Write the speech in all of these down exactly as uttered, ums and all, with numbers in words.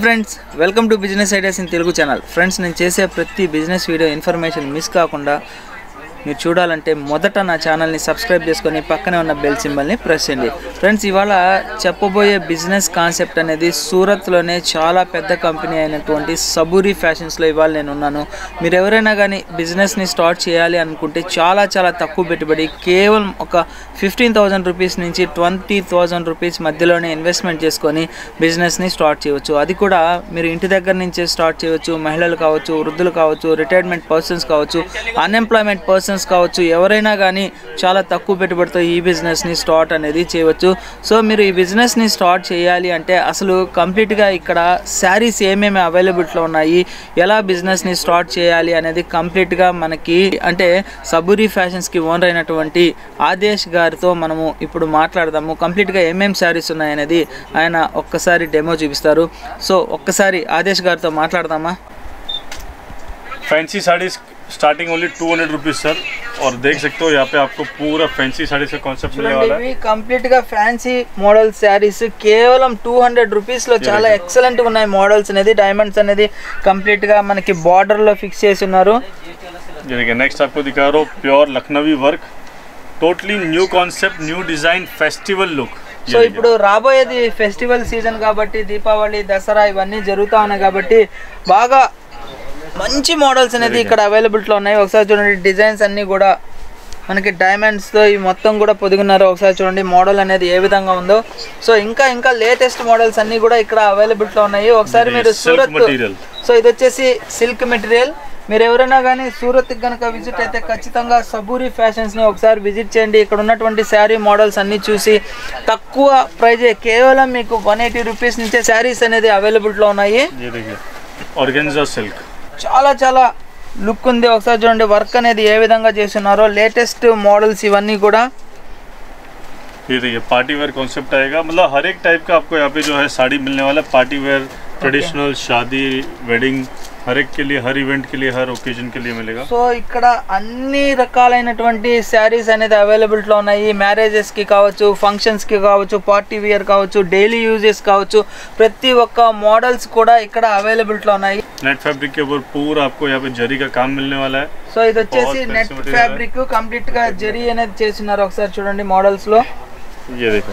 Friends, welcome to business ideas in Telugu channel. Friends, నేను చేసే ప్రతి బిజినెస్ వీడియో ఇన్ఫర్మేషన్ మిస్ కాకుండా మీరు చూడాలంటే మొదట నా ఛానల్ని సబ్స్క్రైబ్ చేసుకొని పక్కనే ఉన్న బెల్ సింబల్ని ప్రెస్ చేయండి. ఫ్రెండ్స్, ఇవాళ చెప్పబోయే బిజినెస్ కాన్సెప్ట్ అనేది సూరత్లోనే చాలా పెద్ద కంపెనీ అయినటువంటి సబూరి ఫ్యాషన్స్లో ఇవాళ నేను ఉన్నాను. మీరు ఎవరైనా కానీ బిజినెస్ని స్టార్ట్ చేయాలి అనుకుంటే చాలా చాలా తక్కువ పెట్టుబడి, కేవలం ఒక ఫిఫ్టీన్ థౌజండ్ రూపీస్ నుంచి ట్వంటీ థౌజండ్ రూపీస్ మధ్యలోనే ఇన్వెస్ట్మెంట్ చేసుకొని బిజినెస్ని స్టార్ట్ చేయవచ్చు. అది కూడా మీరు ఇంటి దగ్గర నుంచే స్టార్ట్ చేయవచ్చు. మహిళలు కావచ్చు, వృద్ధులు కావచ్చు, రిటైర్మెంట్ పర్సన్స్ కావచ్చు, అన్ఎంప్లాయ్మెంట్ పర్సన్స్ కావచ్చు, ఎవరైనా కానీ చాలా తక్కువ పెట్టుబడితో ఈ బిజినెస్ని స్టార్ట్ అనేది చేయవచ్చు. సో మీరు ఈ బిజినెస్ని స్టార్ట్ చేయాలి అంటే అసలు కంప్లీట్గా ఇక్కడ శారీస్ ఏమేమి అవైలబిలిటీలో ఉన్నాయి, ఎలా బిజినెస్ని స్టార్ట్ చేయాలి అనేది కంప్లీట్గా మనకి అంటే సబూరి ఫ్యాషన్స్కి ఓనర్ అయినటువంటి ఆదేశ్ గారితో మనము ఇప్పుడు మాట్లాడదాము. కంప్లీట్గా ఏమేమి శారీస్ ఉన్నాయనేది ఆయన ఒక్కసారి డెమో చూపిస్తారు. సో ఒక్కసారి ఆదేశ్ గారితో మాట్లాడదామా? Fancy saris starting only two hundred rupees sir, और देख सकते हो यहाँ पे आपको पूरा फैंसी साड़ी का कॉन्सेप्ट मिलने वाला है. కంప్లీట్ గా ఫ్యాన్సీ మోడల్ శారీస్ కేవలం టూ హండ్రెడ్ రూపీస్ లో చాలా ఎక్సలెంట్ గా ఉన్నాయి. మోడల్స్ అనేది డైమండ్స్ అనేది కంప్లీట్ గా మనకి బార్డర్ లో ఫిక్స్ చేసి ఉన్నారు. नेक्स्ट आपको दिखा रहा हूँ pure Lucknowi work, totally new concept, new design, festival look. So ఇప్పుడు రాబోయేది ఫెస్టివల్ సీజన్ కాబట్టి, దీపావళి, దసరా ఇవన్నీ జరుగుతా ఉన్నాయి కాబట్టి బాగా మంచి మోడల్స్ అనేది ఇక్కడ అవైలబిలిటీలో ఉన్నాయి. ఒకసారి చూడండి, డిజైన్స్ అన్నీ కూడా మనకి డైమండ్స్తో ఈ మొత్తం కూడా పొదిగున్నారు. ఒకసారి చూడండి మోడల్ అనేది ఏ విధంగా ఉందో. సో ఇంకా ఇంకా లేటెస్ట్ మోడల్స్ అన్నీ కూడా ఇక్కడ అవైలబిలిటీలో ఉన్నాయి. ఒకసారి మీరు సూరత్, సో ఇది వచ్చేసి సిల్క్ మెటీరియల్. మీరు ఎవరైనా కానీ సూరత్కి కనుక విజిట్ అయితే ఖచ్చితంగా సబూరి ఫ్యాషన్స్ని ఒకసారి విజిట్ చేయండి. ఇక్కడ ఉన్నటువంటి శారీ మోడల్స్ అన్నీ చూసి తక్కువ ప్రైజే, కేవలం మీకు వన్ ఎయిటీ రూపీస్ నుంచే శారీస్ అనేది అవైలబిలిటీలో ఉన్నాయి. ఆర్గెన్జా సిల్క్ చాలా చాలా లుక్ ఉంది. ఒకసారి చూడండి వర్క్ అనేది ఏ విధంగా చేస్తున్నారో, లేటెస్ట్ మోడల్స్ ఇవన్నీ కూడా. ये देखिए पार्टी वेयर कॉन्सेप्ट आएगा, मतलब हर एक टाइप का आपको यहाँ पे जो है साड़ी मिलने वाला है. पार्टी वेयर, ट्रेडिशनल, शादी, वेडिंग, हर एक के लिए, हर इवेंट के लिए, हर ओकेजन के लिए मिलेगा. సో ఇక్కడ అన్ని రకాలైనటువంటి శారీస్ అనేది అవైలబిలిటీలో ఉన్నాయి. మ్యారేజెస్ కి కావచ్చు, ఫంక్షన్స్ కి కావచ్చు, పార్టీ వేర్ కావచ్చు, డైలీ యూజెస్ కావచ్చు, ప్రతి ఒక్క మోడల్స్ కూడా ఇక్కడ అవైలబిలిటీలో ఉన్నాయి. नेट फैब्रिक के ऊपर पूरा आपको यहाँ पे जरी का काम मिलने वाला है. సో ఇది వచ్చేసి నెట్ ఫ్యాబ్రిక్, కంప్లీట్ గా జరీ అనేది చేస్తున్నారు. ఒకసారి చూడండి మోడల్స్ లో. ये देखो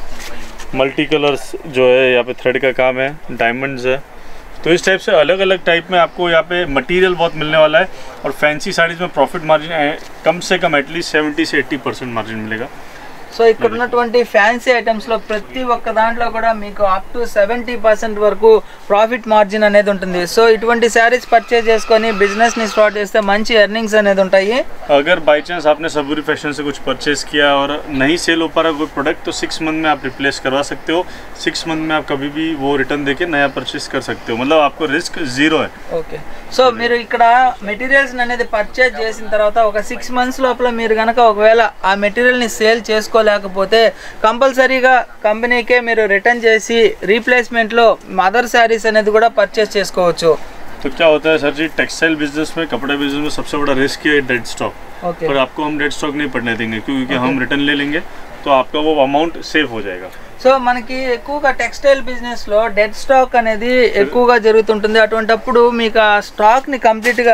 मल्टी कलर्स जो है, यहाँ पे थ्रेड का काम है, डायमंड्स है. तो इस टाइप से अलग अलग टाइप में आपको यहाँ पे मटेरियल बहुत मिलने वाला है. और फैंसी साड़ीज़ में प्रॉफिट मार्जिन कम से कम एटलीस्ट सेवेंटी से एट्टी परसेंट मार्जिन मिलेगा. సో ఇక్కడ ఉన్నటువంటి ఫ్యాన్సీ ఐటమ్స్లో ప్రతి ఒక్క దాంట్లో కూడా మీకు అప్ టు సెవెంటీ పర్సెంట్ వరకు ప్రాఫిట్ మార్జిన్ అనేది ఉంటుంది. సో ఇటువంటి శారీస్ పర్చేజ్ చేసుకొని బిజినెస్ని స్టార్ట్ చేస్తే మంచి ఎర్నింగ్స్ అనేది ఉంటాయి. अगर बाई चांस आपने सबूरी फैशन से कुछ परचेज किया और नहीं सेल हो पा रहा कोई प्रोडक्ट, तो सिक्स मंथ में आप रिप्लेस करवा सकते हो. सिक्स मंथ में आप कभी भी वो रिटर्न देके नया परचेज कर सकते हो, मतलब आपको रिस्क जीरो है. ఓకే, సో మీరు ఇక్కడ మెటీరియల్స్ అనేది పర్చేజ్ చేసిన తర్వాత ఒక సిక్స్ మంత్స్ లోపల మీరు కనుక ఒకవేళ ఆ మెటీరియల్ని సేల్ చేసుకోలేకపోతే కంపల్సరీగా కంపెనీకే మీరు రిటర్న్ చేసి రీప్లేస్మెంట్లో మదర్ శారీస్ అనేది కూడా పర్చేస్ చేసుకోవచ్చు. तो क्या होता है सर जी, टेक्सटाइल बिजनेस में, कपड़ा बिजनेस में सबसे बड़ा रिस्क है डेड स्टॉक. ओके, पर आपको हम डेड स्टॉक नहीं पड़ने देंगे, क्योंकि हम रिटर्न ले लेंगे तो आपका वो अमाउंट सेव हो जाएगा. సో మనకి ఎక్కువగా టెక్స్టైల్ బిజినెస్లో డెడ్ స్టాక్ అనేది ఎక్కువగా జరుగుతుంటుంది. అటువంటప్పుడు మీకు ఆ స్టాక్ని కంప్లీట్గా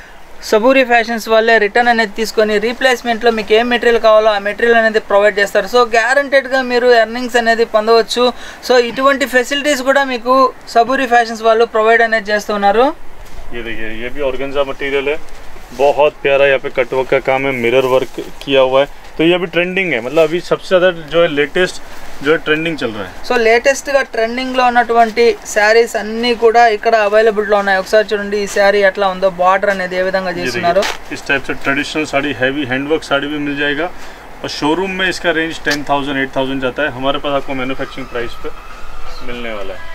సబూరి ఫ్యాషన్స్ వాళ్ళే రిటర్న్ అనేది తీసుకొని రీప్లేస్మెంట్లో మీకు ఏం మెటీరియల్ కావాలో ఆ మెటీరియల్ అనేది ప్రొవైడ్ చేస్తారు. సో గ్యారంటెడ్గా మీరు ఎర్నింగ్స్ అనేది పొందవచ్చు. సో ఇటువంటి ఫెసిలిటీస్ కూడా మీకు సబూరి ఫ్యాషన్స్ వాళ్ళు ప్రొవైడ్ అనేది చేస్తున్నారు. ये देखिए, ये भी ऑर्गेन्जा मटेरियल है, बहुत प्यारा. यहाँ पे कटवर्क का काम है, मिरर वर्क किया हुआ है. तो ये अभी ट्रेंडिंग है, मतलब अभी सबसे ज़्यादा जो है लेटेस्ट जो है ट्रेंडिंग चल रहा है. సో లేటెస్ట్గా ట్రెండింగ్లో ఉన్నటువంటి శారీస్ అన్నీ కూడా ఇక్కడ అవైలబిలిటీలో ఉన్నాయి. ఒకసారి చూడండి ఈ శారీ ఎట్లా ఉందో, బార్డర్ అనేది ఏ విధంగా చేస్తున్నారు. इस टाइप से traditional sari, heavy handwork sari भी मिल जाएगा. और शोरूम में इसका range ten thousand eight thousand जाता है. हमारे पास आपको मैन्युफैक्चरिंग प्राइस पे मिलने वाला है.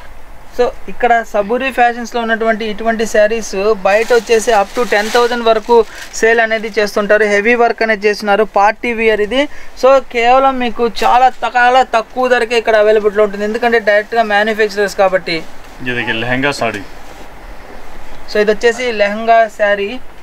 సో ఇక్కడ సబూరి ఫ్యాషన్స్లో ఉన్నటువంటి ఇటువంటి శారీస్ బయట వచ్చేసి అప్ టు టెన్ థౌజండ్ వరకు సేల్ అనేది చేస్తుంటారు. హెవీ వర్క్ అనేది చేస్తున్నారు, పార్టీ వియర్ ఇది. సో కేవలం మీకు చాలా చాలా తక్కువ ధరకే ఇక్కడ అవైలబిలిటీలో ఉంటుంది, ఎందుకంటే డైరెక్ట్గా మ్యానుఫ్యాక్చరర్స్ కాబట్టి. ये देखिए लहंगा साड़ी. సో ఇది వచ్చేసి లెహంగా శారీ.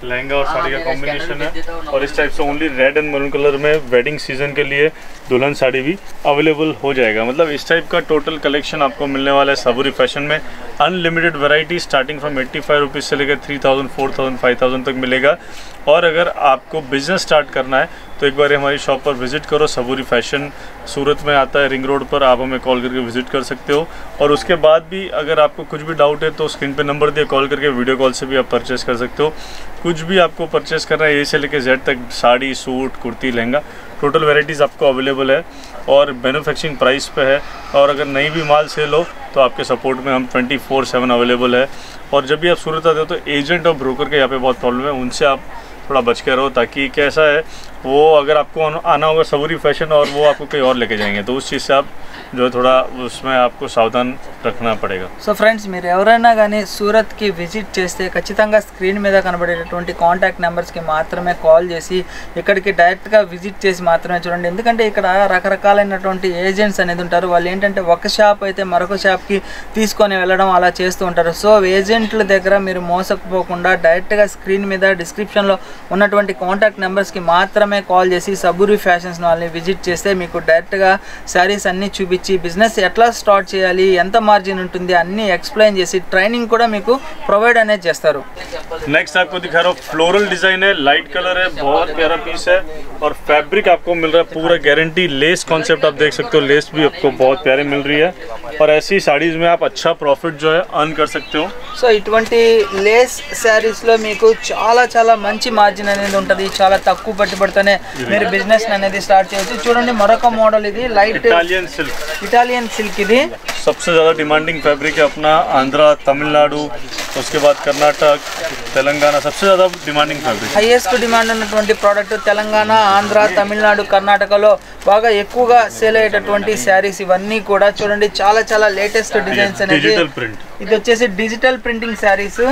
लहंगा और साड़ी का कॉम्बिनेशन है। और इस टाइप से only red and maroon colour में वेडिंग सीजन के लिए दुल्हन साड़ी भी अवेलेबल हो जाएगा। मतलब इस टाइप का टोटल कलेक्शन आपको मिलने वाला है सबूरी फैशन में। Unlimited variety starting from eighty five rupees से लेकर three thousand four thousand five thousand तक मिलेगा। और अगर आपको बिजनेस स्टार्ट करना है तो एक बार हमारी शॉप पर विजिट करो। सबूरी फैशन सूरत में आता है, रिंग रोड पर। आप हमें कॉल करके विजिट कर सकते हो। और उसके बाद भी अगर आपको कुछ भी डाउट है तो स्क्रीन पे नंबर दिए, कॉल करके वीडियो कॉल से भी आप परचेस कर सकते हो। कुछ भी आपको परचेस करना है ए से लेकर जेड तक, sari, suit, kurti, lehenga, total varieties आपको अवेलेबल है और मैन्युफैक्चरिंग प्राइस पे है। और अगर नहीं भी माल सेल हो तो आपके सपोर्ट में हम ट्वेंटी फोर सेवन अवेलेबल है। और जब भी आप सूरत आते हो तो एजेंट और ब्रोकर के यहाँ पे बहुत प्रॉब्लम है, उनसे आप थोड़ा बच के रहो, ताकि कैसा है वो अगर आपको आना होगा सबूरी फैशन और वो आपको कहीं और लेके जाएंगे तो उस चीज़ से आप जो है थोड़ा उसमें आपको सावधान रखना पड़ेगा। సో ఫ్రెండ్స్, మీరు ఎవరైనా కానీ సూరత్కి విజిట్ చేస్తే ఖచ్చితంగా స్క్రీన్ మీద కనబడేటటువంటి కాంటాక్ట్ నెంబర్స్కి మాత్రమే కాల్ చేసి ఇక్కడికి డైరెక్ట్గా విజిట్ చేసి మాత్రమే చూడండి. ఎందుకంటే ఇక్కడ రకరకాలైనటువంటి ఏజెంట్స్ అనేది ఉంటారు. వాళ్ళు ఏంటంటే ఒక షాప్ అయితే మరొక షాప్కి తీసుకొని వెళ్ళడం అలా చేస్తూ ఉంటారు. సో ఏజెంట్ల దగ్గర మీరు మోసకపోకుండా డైరెక్ట్గా స్క్రీన్ మీద డిస్క్రిప్షన్లో ఉన్నటువంటి కాంటాక్ట్ నెంబర్స్కి మాత్రమే కాల్ చేసి సబూరి ఫ్యాషన్స్ వాళ్ళని విజిట్ చేస్తే మీకు డైరెక్ట్గా శారీస్ అన్నీ చూపించి బిజినెస్ ఎట్లా స్టార్ట్ చేయాలి, ఎంత మార్జిన్ ఉంటుంది అన్నీ एक्सप्लेन చేసి ట్రైనింగ్ కూడా మీకు ప్రొవైడ్ అనేది చేస్తారు. नेक्स्ट आपको दिखा रहा हूँ फ्लोरल डिजाइन है, लाइट कलर है, बहुत प्यारा पीस है और फैब्रिक आपको मिल रहा है पूरा गारंटी। लेस कॉन्सेप्ट आप देख सकते हो, लेस भी आपको बहुत प्यारे मिल रही है और ऐसी साड़ीज में आप अच्छा प्रॉफिट जो है अर्न कर सकते हो। సో ఇటువంటి లేస్ శారీస్ లో మీకు చాలా చాలా మంచి మార్జిన్ అనేది ఉంటుంది. చాలా తక్కువ పెట్టుబడితోనే మీరు బిజినెస్ అనేది స్టార్ట్ చేయొచ్చు. చూడండి మరొక మోడల్, ఇది light Italian silk, Italian silk. ఇది सबसे ज़्यादा डिमांडिंग फैब्रिक है अपना आंध्रा, तमिलनाडु, उसके बाद कर्नाटक, तेलंगाना, सबसे ज़्यादा डिमांडिंग फैब्रिक। హైయెస్ట్ డిమాండ్ ఉన్నటువంటి ప్రోడక్ట్ తెలంగాణ, ఆంధ్ర, తమిళనాడు, కర్ణాటకలో బాగా ఎక్కువగా సేల్ అయ్యేటటువంటి శారీస్ ఇవన్నీ కూడా చూడండి. చాలా చాలా లేటెస్ట్ డిజైన్స్ అనేది. डिजिटल प्रिंट, ఇది వచ్చేసి డిజిటల్ ప్రింటింగ్ శారీస్.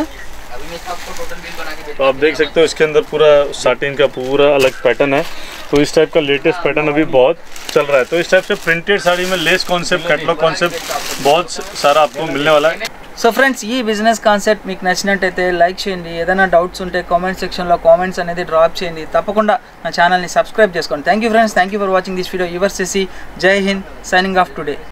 तो आप देख सकते हो इसके अंदर पूरा साटिन का पूरा अलग पैटर्न है। तो इस टाइप का लेटेस्ट पैटर्न अभी बहुत चल रहा है। तो इस टाइप से प्रिंटेड साड़ी में लेस कॉन्सेप्ट, कैटलॉग कॉन्सेप्ट बहुत सारा आपको मिलने वाला है। సో ఫ్రెండ్స్, ఈ బిజినెస్ కాన్సెప్ట్ మీకు నచ్చినట్టయితే లైక్ చేయండి. ఏదైనా డౌట్స్ ఉంటే కామెంట్ సెక్షన్లో కామెంట్స్ అనేది డ్రాప్ చేయండి. తప్పకుండా నా ఛానల్ని సబ్స్క్రైబ్ చేసుకోండి. Thank you friends, thank you for watching this video. Your సెసి, Jai Hind, signing off today.